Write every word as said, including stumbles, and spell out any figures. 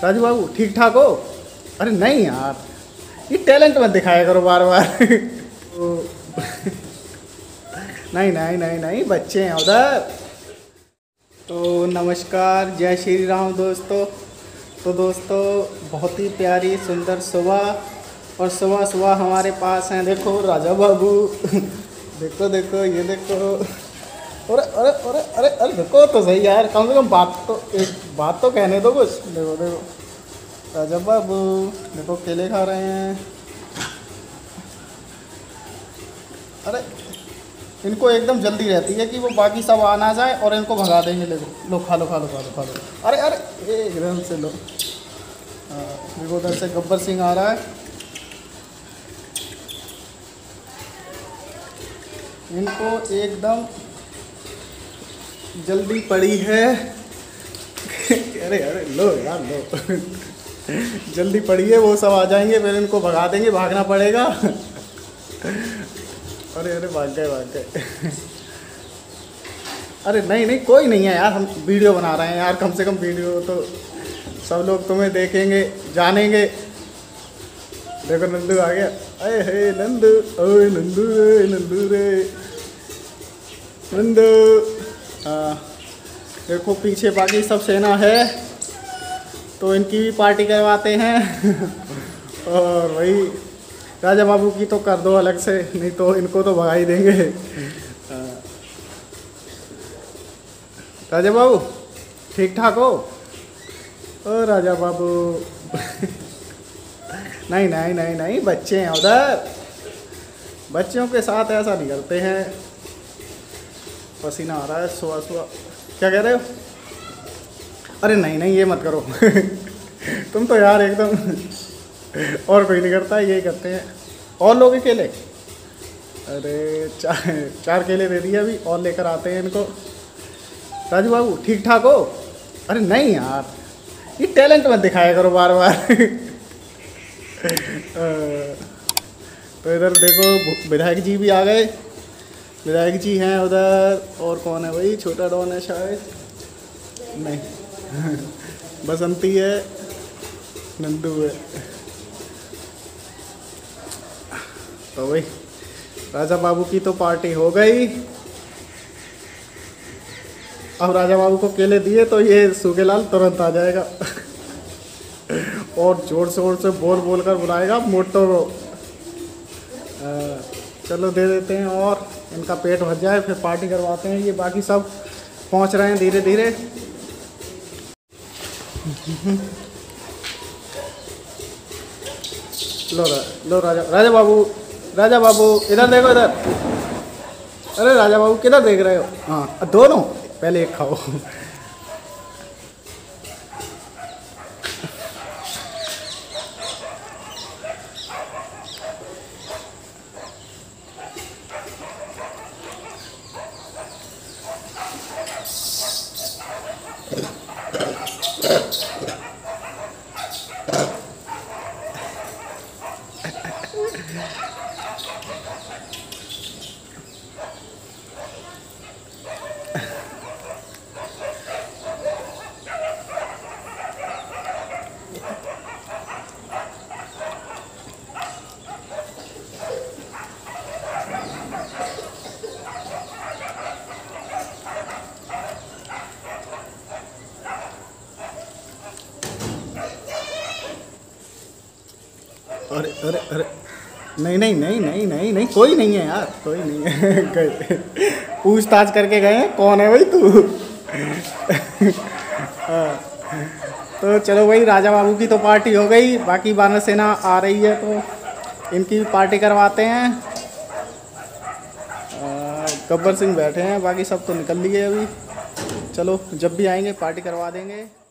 राजू बाबू ठीक ठाक हो? अरे नहीं यार, ये टैलेंट मत दिखाया करो बार बार। तो नहीं नहीं नहीं नहीं बच्चे हैं उधर। तो नमस्कार, जय श्री राम दोस्तों। तो दोस्तों बहुत ही प्यारी सुंदर सुबह और सुबह सुबह हमारे पास हैं, देखो राजा बाबू। देखो देखो ये देखो। अरे अरे अरे अरे अरे देखो तो सही यार, कम से कम बात तो एक बात तो कहने दो कुछ। देखो देखो राजा बाबू, देखो केले खा रहे हैं। अरे इनको एकदम जल्दी रहती है कि वो बाकी सब आ ना जाए और इनको भगा देंगे। ले लो खा लो खा लो खा लो खा लो। अरे अरे एकदम से लो। देखो उधर से गब्बर सिंह आ रहा है। इनको एकदम जल्दी पड़ी है। अरे अरे लो यार लो। जल्दी पड़ी है, वो सब आ जाएंगे फिर इनको भगा देंगे, भागना पड़ेगा। अरे अरे भाग गए भाग गए। अरे नहीं नहीं कोई नहीं है यार, हम वीडियो बना रहे हैं यार, कम से कम वीडियो तो सब लोग तुम्हें देखेंगे जानेंगे। देखो नंदू आ गया। अरे हे नंदू, ओए नंदू रे नंदू रे नंदू। हाँ देखो पीछे बाकी सब सेना है, तो इनकी भी पार्टी करवाते हैं। और वही राजा बाबू की तो कर दो अलग से, नहीं तो इनको तो भगा ही देंगे। राजा बाबू ठीक ठाक हो? ओ राजा बाबू। नहीं नहीं नहीं नहीं बच्चे हैं उधर। बच्चों के साथ ऐसा नहीं करते हैं। पसीना आ रहा है सुबह सुबह। क्या कह रहे हो? अरे नहीं नहीं ये मत करो। तुम तो यार एकदम। और कोई नहीं करता, यही करते हैं। और लोगे केले? अरे चार चार केले दे दिए अभी, और लेकर आते हैं इनको। राजू बाबू ठीक ठाक हो? अरे नहीं यार, ये टैलेंट मत दिखाया करो बार बार। तो इधर देखो विधायक जी भी आ गए। विधायक जी हैं उधर, और कौन है भाई? छोटा डॉन है शायद, नहीं। बसंती है, नंदू है। तो भाई राजा बाबू की तो पार्टी हो गई। अब राजा बाबू को केले दिए तो ये सूखेलाल तुरंत आ जाएगा। और जोर शोर से बोल बोल कर बुलाएगा मोटो को। चलो दे देते हैं और इनका पेट भर जाए, फिर पार्टी करवाते हैं। ये बाकी सब पहुंच रहे हैं धीरे धीरे। लो लो राजा राजा बाबू, राजा बाबू इधर देखो इधर। अरे राजा बाबू किधर देख रहे हो? हाँ दोनों, पहले एक खाओ। अरे अरे अरे नहीं नहीं नहीं नहीं नहीं नहीं कोई नहीं है यार, कोई नहीं है। गए पूछताछ करके गए हैं, कौन है भाई तू? हाँ तो चलो भाई, राजा बाबू की तो पार्टी हो गई, बाकी वानर सेना आ रही है तो इनकी भी पार्टी करवाते हैं। गब्बर सिंह बैठे हैं, बाकी सब तो निकल लिए अभी। चलो जब भी आएंगे पार्टी करवा देंगे।